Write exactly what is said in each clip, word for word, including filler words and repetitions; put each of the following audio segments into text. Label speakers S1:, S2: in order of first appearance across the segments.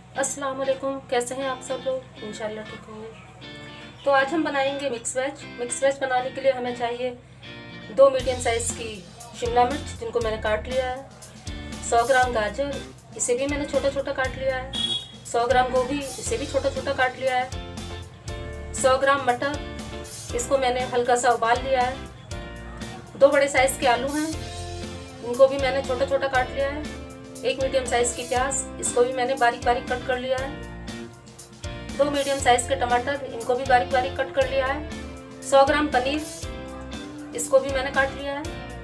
S1: अस्सलाम वालेकुम, कैसे हैं आप सब लोग? इंशाल्लाह ठीक होंगे। तो आज हम बनाएंगे मिक्स वेज। मिक्स वेज बनाने के लिए हमें चाहिए दो मीडियम साइज़ की शिमला मिर्च जिनको मैंने काट लिया है, सौ ग्राम गाजर, इसे भी मैंने छोटा छोटा काट लिया है, सौ ग्राम गोभी, इसे भी छोटा छोटा काट लिया है, सौ ग्राम मटर, इसको मैंने हल्का सा उबाल लिया है, दो बड़े साइज़ के आलू हैं, इनको भी मैंने छोटा छोटा काट लिया है, एक मीडियम साइज़ की प्याज, इसको भी मैंने बारीक बारीक कट कर लिया है, दो मीडियम साइज़ के टमाटर, इनको भी बारीक बारीक कट कर लिया है, सौ ग्राम पनीर, इसको भी मैंने काट लिया है,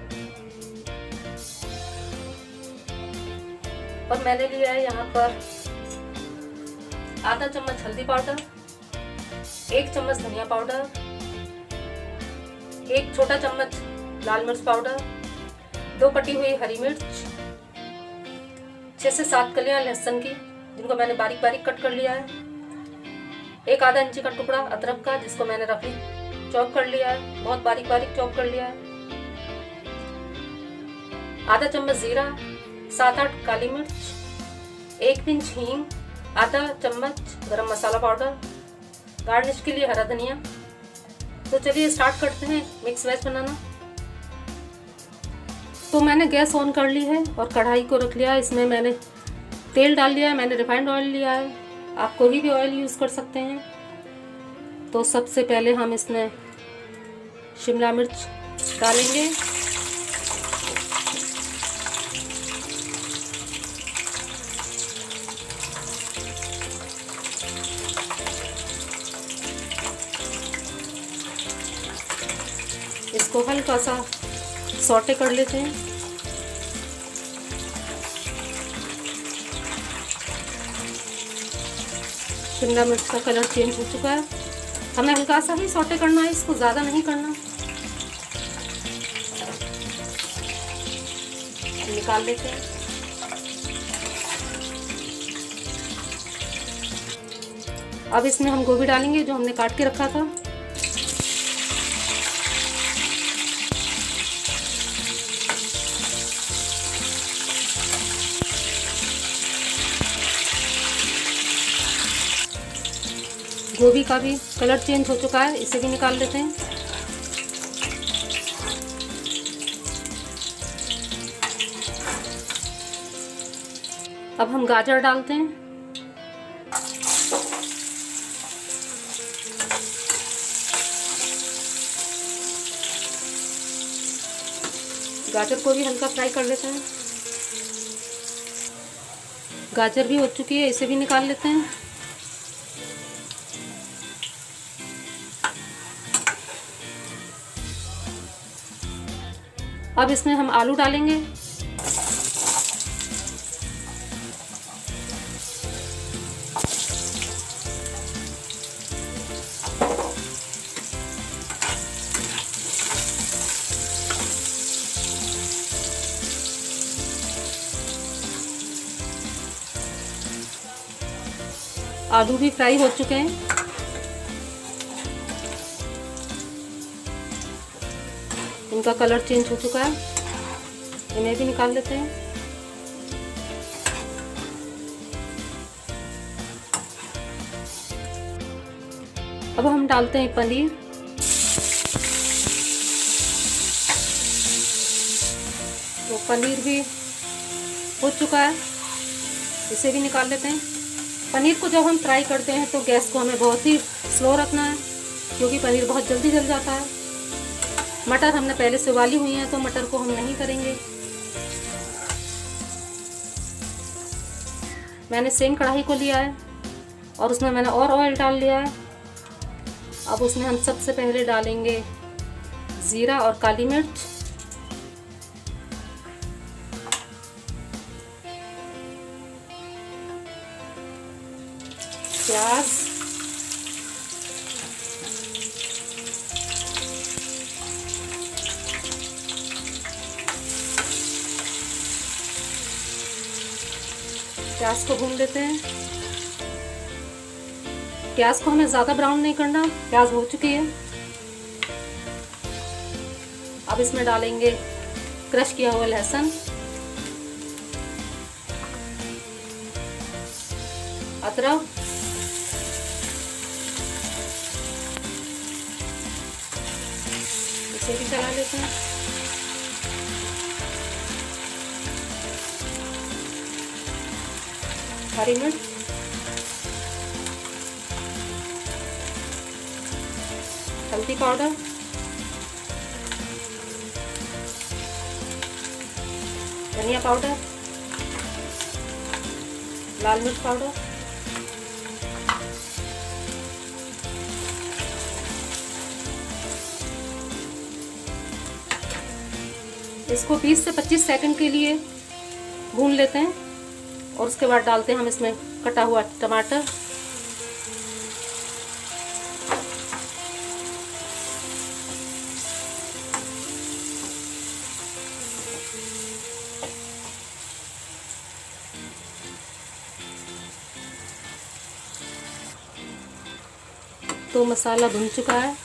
S1: और मैंने लिया है यहाँ पर आधा चम्मच हल्दी पाउडर, एक चम्मच धनिया पाउडर, एक छोटा चम्मच लाल मिर्च पाउडर, दो कटी हुई हरी मिर्च, छह से सात कलियां लहसुन की जिनको मैंने बारीक बारीक कट कर लिया है, एक आधा इंची का टुकड़ा अदरक का जिसको मैंने रफली चॉप कर लिया है, बहुत बारीक बारीक चॉप कर लिया है, आधा चम्मच जीरा, सात आठ काली मिर्च, एक पिंच हींग, आधा चम्मच गरम मसाला पाउडर, गार्निश के लिए हरा धनिया। तो चलिए स्टार्ट करते हैं मिक्स वेज बनाना। तो मैंने गैस ऑन कर ली है और कढ़ाई को रख लिया है, इसमें मैंने तेल डाल लिया है, मैंने रिफाइंड ऑयल लिया है, आप कोई भी ऑयल यूज़ कर सकते हैं। तो सबसे पहले हम इसमें शिमला मिर्च डालेंगे, इसको हल्का सा सौटे कर लेते हैं। शिमला मिर्च का कलर चेंज हो चुका है, हमें हल्का सा ही सौटे करना है, इसको ज़्यादा नहीं करना। निकाल लेते हैं। अब इसमें हम गोभी डालेंगे जो हमने काट के रखा था। गोभी का भी कलर चेंज हो चुका है, इसे भी निकाल लेते हैं। अब हम गाजर डालते हैं। गाजर को भी हल्का फ्राई कर लेते हैं। गाजर भी हो चुकी है, इसे भी निकाल लेते हैं। अब इसमें हम आलू डालेंगे। आलू भी फ्राई हो चुके हैं। इनका कलर चेंज हो चुका है, इन्हें भी निकाल लेते हैं। अब हम डालते हैं पनीर। तो पनीर भी हो चुका है, इसे भी निकाल लेते हैं। पनीर को जब हम फ्राई करते हैं तो गैस को हमें बहुत ही स्लो रखना है क्योंकि पनीर बहुत जल्दी जल जाता है। मटर हमने पहले से उबाली हुई है तो मटर को हम नहीं करेंगे। मैंने सेम कढ़ाई को लिया है और उसमें मैंने और ऑयल डाल लिया है। अब उसमें हम सबसे पहले डालेंगे जीरा और काली मिर्च, प्याज, प्याज को भून लेते हैं। प्याज को हमें ज़्यादा ब्राउन नहीं करना, प्याज हो चुकी है। अब इसमें डालेंगे क्रश किया हुआ लहसुन, अदरक, इसे भी चला लेते हैं। हरी मिर्च, हल्दी पाउडर, धनिया पाउडर, लाल मिर्च पाउडर, इसको बीस से पच्चीस सेकंड के लिए भून लेते हैं और उसके बाद डालते हैं हम इसमें कटा हुआ टमाटर, तो मसाला भुन चुका है।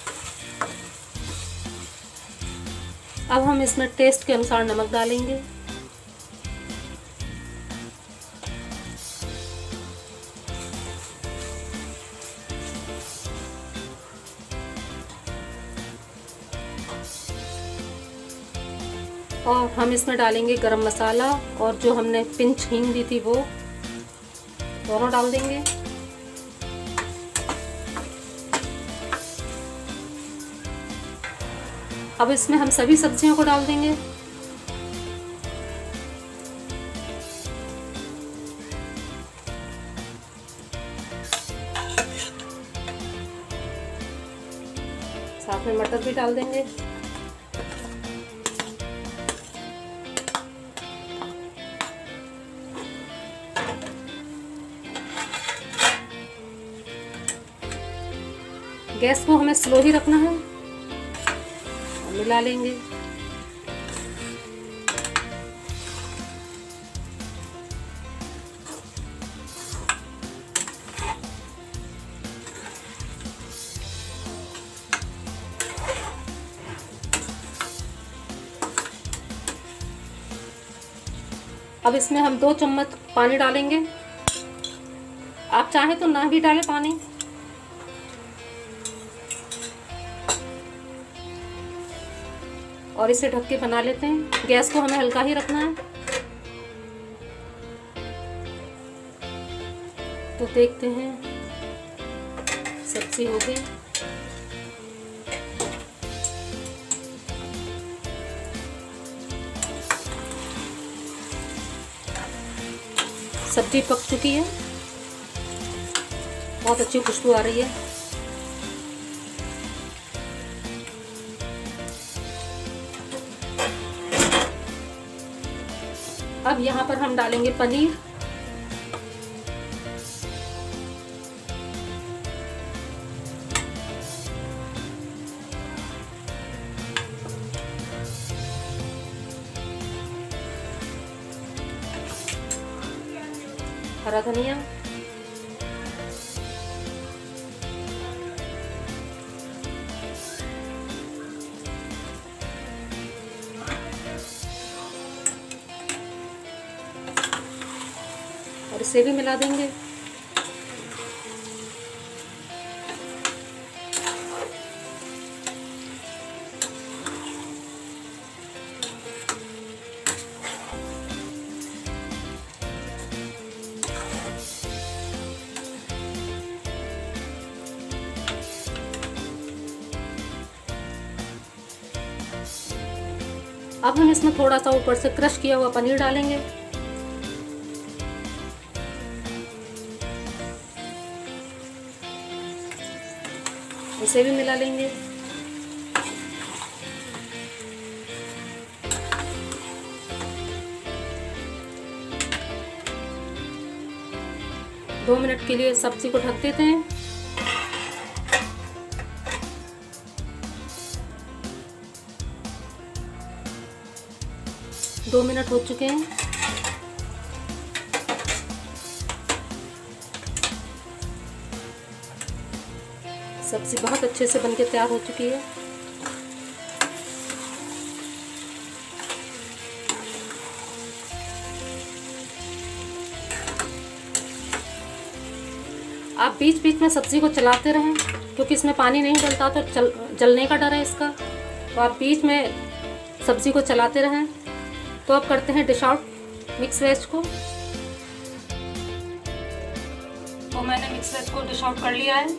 S1: अब हम इसमें टेस्ट के अनुसार नमक डालेंगे। और हम इसमें डालेंगे गरम मसाला और जो हमने पिंच हींग दी थी वो दोनों डाल देंगे। अब इसमें हम सभी सब्जियों को डाल देंगे। साथ में मटर भी डाल देंगे। गैस को हमें स्लो ही रखना है। मिला लेंगे। अब इसमें हम दो चम्मच पानी डालेंगे। आप चाहें तो ना भी डालें पानी। और इसे ढक के बना लेते हैं। गैस को हमें हल्का ही रखना है। तो देखते हैं सब्जी हो गई। सब्जी पक चुकी है, बहुत अच्छी खुशबू आ रही है। अब यहाँ पर हम डालेंगे पनीर। हरा धनिया, और इसे भी मिला देंगे। अब हम इसमें थोड़ा सा ऊपर से क्रश किया हुआ पनीर डालेंगे। इसे भी मिला लेंगे। दो मिनट के लिए सब्जी को ढक देते हैं। दो मिनट हो चुके हैं। सब्जी बहुत अच्छे से बनके तैयार हो चुकी है। आप बीच बीच में सब्ज़ी को चलाते रहें, क्योंकि इसमें पानी नहीं डलता तो चल जलने का डर है इसका। तो आप बीच में सब्ज़ी को चलाते रहें। तो अब करते हैं डिश आउट मिक्स वेज को। तो मैंने मिक्स वेज को डिश आउट कर लिया है।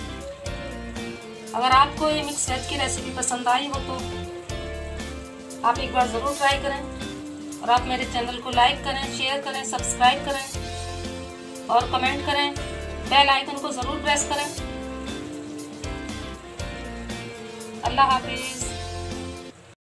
S1: अगर आपको ये मिक्स वेज की रेसिपी पसंद आई हो तो आप एक बार ज़रूर ट्राई करें, और आप मेरे चैनल को लाइक करें, शेयर करें, सब्सक्राइब करें और कमेंट करें। बेल आइकन को ज़रूर प्रेस करें। अल्लाह हाफिज़।